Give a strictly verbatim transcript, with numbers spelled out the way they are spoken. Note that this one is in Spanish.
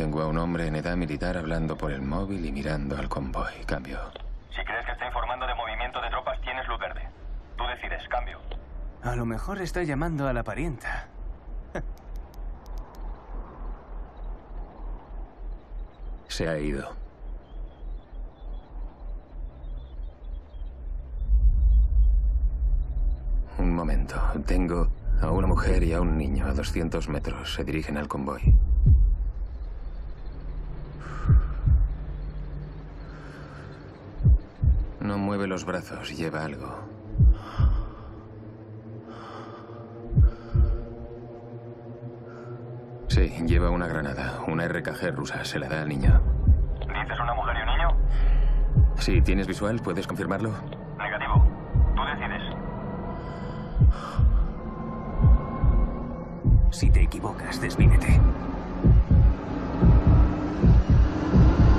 Tengo a un hombre en edad militar hablando por el móvil y mirando al convoy. Cambio. Si crees que está informando de movimiento de tropas, tienes luz verde. Tú decides. Cambio. A lo mejor está llamando a la parienta. Se ha ido. Un momento. Tengo a una mujer y a un niño a doscientos metros. Se dirigen al convoy. No mueve los brazos. Lleva algo. Sí, lleva una granada. Una R K G rusa. Se la da al niño. ¿Dices una mujer y un niño? Sí, ¿tienes visual? ¿Puedes confirmarlo? Negativo. Tú decides. Si te equivocas, desvídete.